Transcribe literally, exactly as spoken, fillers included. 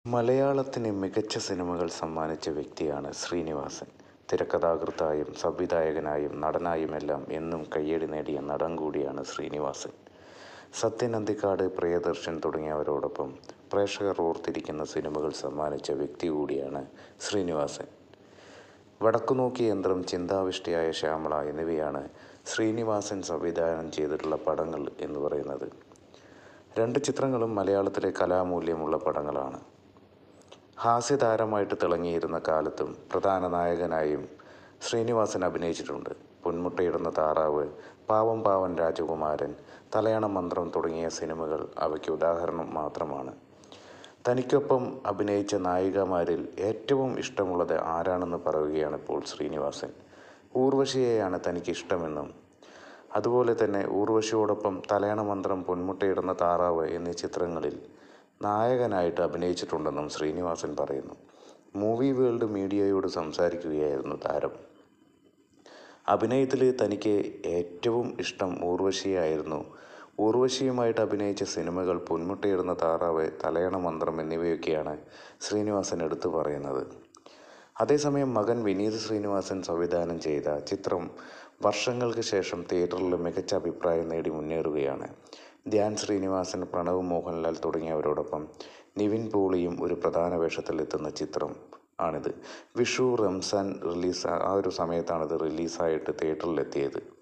മലയാളത്തിന് മികച്ച സിനിമകൾ സമ്മാനിച്ച വ്യക്തിയാണ് ശ്രീനിവാസൻ. തിരക്കഥാകൃത്തായും സംവിധായകനായും നടനായുമെല്ലാം എന്നും കയ്യടി നേടിയ നടൻ കൂടിയാണ് ശ്രീനിവാസൻ. സത്യൻ അന്തിക്കാട്, പ്രിയദർശൻ തുടങ്ങിയവരോടൊപ്പം പ്രേക്ഷകർ ഓർത്തിരിക്കുന്ന സിനിമകൾ സമ്മാനിച്ച വ്യക്തി കൂടിയാണ് ശ്രീനിവാസൻ. വടക്കുനോക്കിയ യന്ത്രം, ചിന്താവിഷ്ടയായ ശ്യാമള എന്നിവയാണ് ശ്രീനിവാസൻ സംവിധാനം ചെയ്തിട്ടുള്ള പടങ്ങൾ എന്ന് പറയുന്നത്. രണ്ട് ചിത്രങ്ങളും മലയാളത്തിലെ കലാമൂല്യമുള്ള പടങ്ങളാണ്. ഹാസ്യതാരമായിട്ട് തിളങ്ങിയിരുന്ന കാലത്തും പ്രധാന നായകനായും ശ്രീനിവാസൻ അഭിനയിച്ചിട്ടുണ്ട്. പൊന്മുട്ടയിടുന്ന താറാവ്, പാവം പാവൻ രാജകുമാരൻ, തലയണ മന്ത്രം തുടങ്ങിയ സിനിമകൾ അവയ്ക്ക് ഉദാഹരണം മാത്രമാണ്. തനിക്കൊപ്പം അഭിനയിച്ച നായികമാരിൽ ഏറ്റവും ഇഷ്ടമുള്ളത് ആരാണെന്ന് പറയുകയാണ് ഇപ്പോൾ ശ്രീനിവാസൻ. ഊർവശിയെയാണ് തനിക്കിഷ്ടമെന്നും അതുപോലെ തന്നെ ഊർവശിയോടൊപ്പം തലയണ മന്ത്രം, പൊന്മുട്ടയിടുന്ന താറാവ് എന്നീ ചിത്രങ്ങളിൽ നായകനായിട്ട് അഭിനയിച്ചിട്ടുണ്ടെന്നും ശ്രീനിവാസൻ പറയുന്നു. മൂവി വേൾഡ് മീഡിയയോട് സംസാരിക്കുകയായിരുന്നു താരം. അഭിനയത്തിൽ തനിക്ക് ഏറ്റവും ഇഷ്ടം ഊർവശിയായിരുന്നു. ഊർവശിയുമായിട്ട് അഭിനയിച്ച സിനിമകൾ പൊന്മുട്ടയിടുന്ന താറാവ്, തലയണ മന്ത്രം എന്നിവയൊക്കെയാണ് ശ്രീനിവാസൻ എടുത്തു പറയുന്നത്. അതേസമയം മകൻ വിനീത് ശ്രീനിവാസൻ സംവിധാനം ചെയ്ത ചിത്രം വർഷങ്ങൾക്ക് ശേഷം തിയേറ്ററിൽ മികച്ച അഭിപ്രായം നേടി മുന്നേറുകയാണ്. ധ്യാൻ ശ്രീനിവാസൻ, പ്രണവ് മോഹൻലാൽ തുടങ്ങിയവരോടൊപ്പം നിവിൻ പോളിയും ഒരു പ്രധാന വേഷത്തിലെത്തുന്ന ചിത്രം ആണിത്. വിഷു, റംസാൻ റിലീസ് ആ ഒരു സമയത്താണിത് റിലീസായിട്ട് തിയേറ്ററിലെത്തിയത്.